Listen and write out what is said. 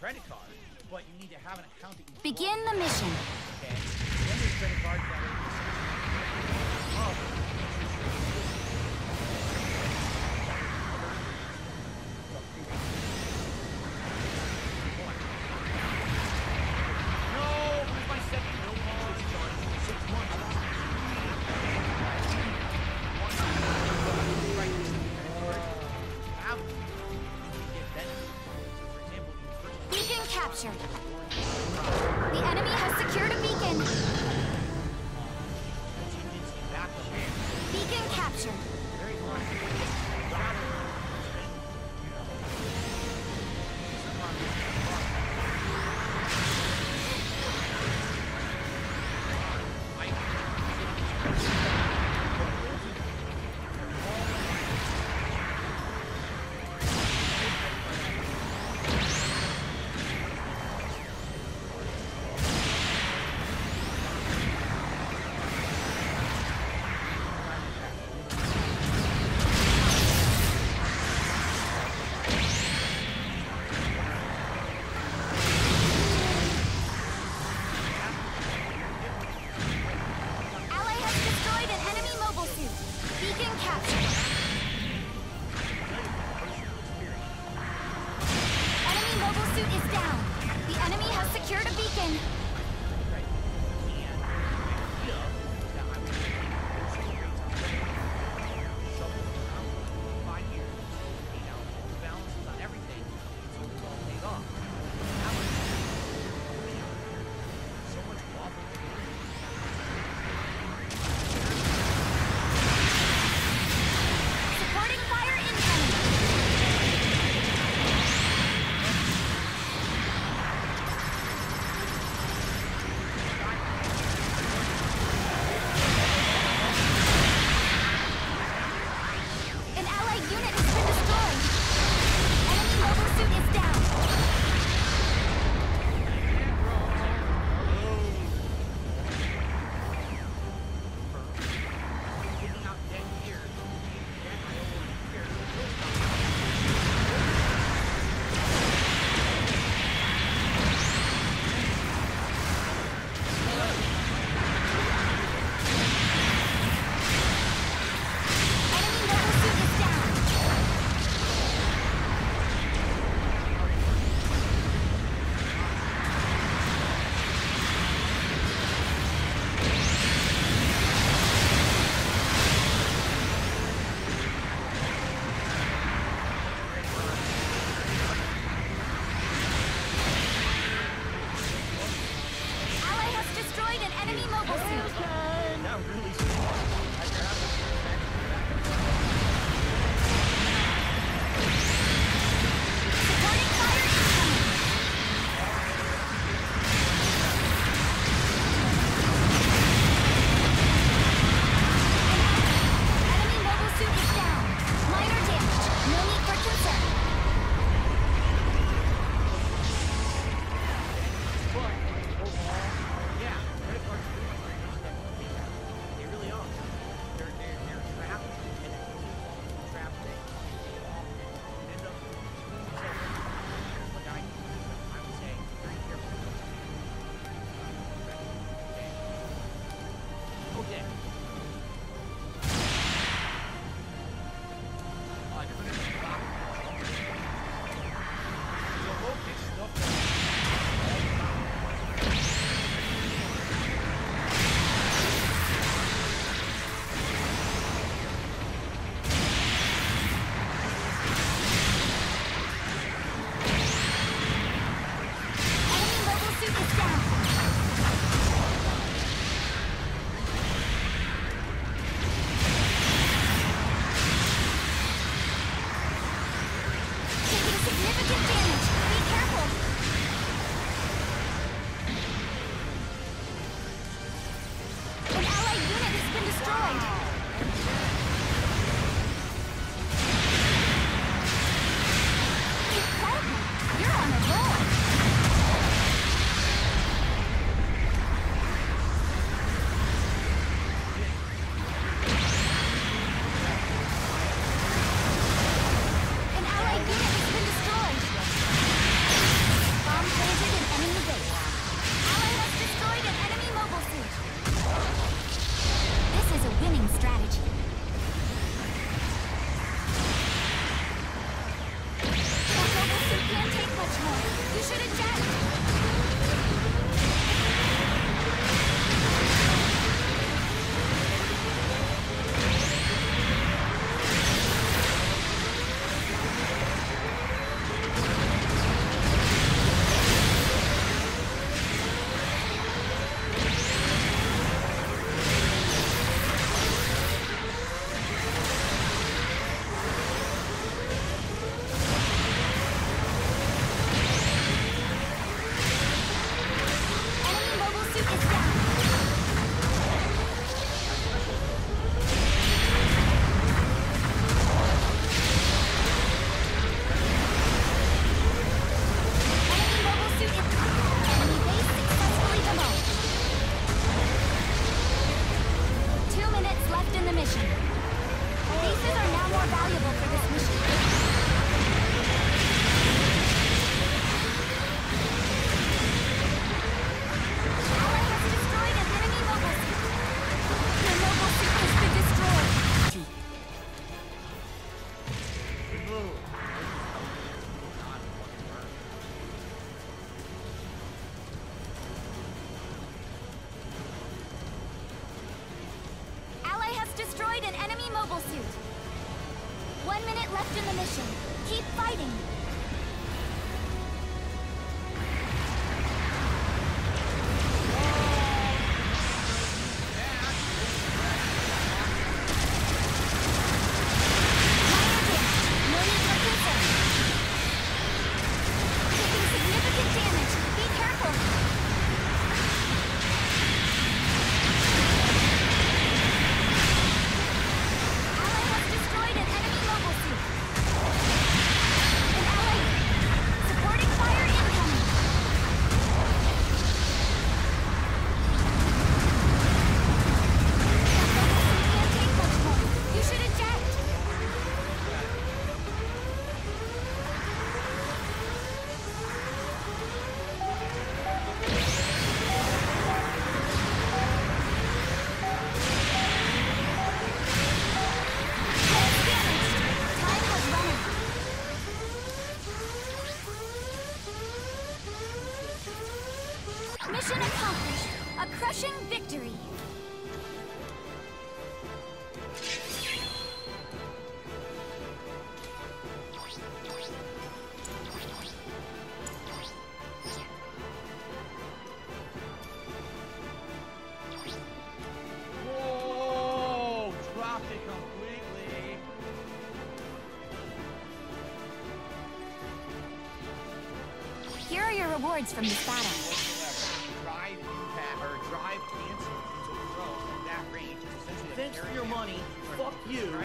credit card, but you need to have an account that you begin the mission. Okay. Then there's credit cards that are captured. The enemy has secured a beacon. Beacon captured. suit is down. Enemy mobile suit is enemy base successfully demolished. 2 minutes left in the mission. Bases are now more valuable for this mission. Ally has destroyed an enemy mobile suit. Your mobile suit has been destroyed. Move. Ally has destroyed an enemy mobile suit. 1 minute left in the mission. Keep fighting. Minor damage. No need for concern. Taking significant damage. Be careful. Ally has destroyed an enemy mobile suit. An ally supporting fire incoming. That mobile suit can't take much more. You should eject. Hull's damaged. Time has run out. Mission accomplished. A crushing victory. Whoa! Dropped it completely. Here are your rewards from this battle. Drive impact or drive cancel into a throw from that range is essentially a Thanks for your money. Fuck you.